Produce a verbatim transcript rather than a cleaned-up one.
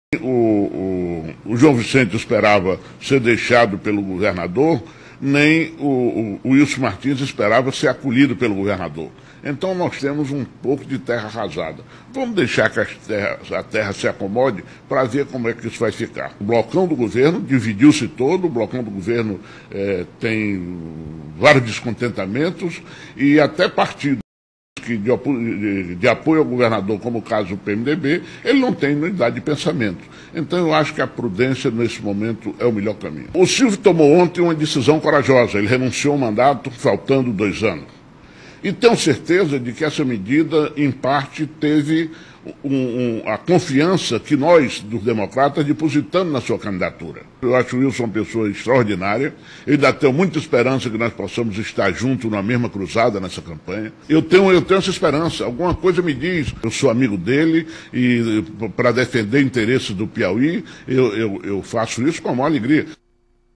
O, o, o João Vicente esperava ser deixado pelo governador, nem o, o, o Wilson Martins esperava ser acolhido pelo governador. Então nós temos um pouco de terra arrasada. Vamos deixar que terra, a terra se acomode para ver como é que isso vai ficar. O blocão do governo dividiu-se todo, o blocão do governo eh, tem vários descontentamentos e até partidos De, de, de apoio ao governador, como o caso do P M D B, ele não tem unidade de pensamento. Então eu acho que a prudência nesse momento é o melhor caminho. O Silvio tomou ontem uma decisão corajosa, ele renunciou ao mandato faltando dois anos. E tenho certeza de que essa medida, em parte, teve um, um, a confiança que nós, dos democratas, depositamos na sua candidatura. Eu acho o Wilson uma pessoa extraordinária. Eu ainda tenho muita esperança que nós possamos estar juntos na mesma cruzada nessa campanha. Eu tenho, eu tenho essa esperança. Alguma coisa me diz. Eu sou amigo dele e, para defender interesses do Piauí, eu, eu, eu faço isso com a maior alegria.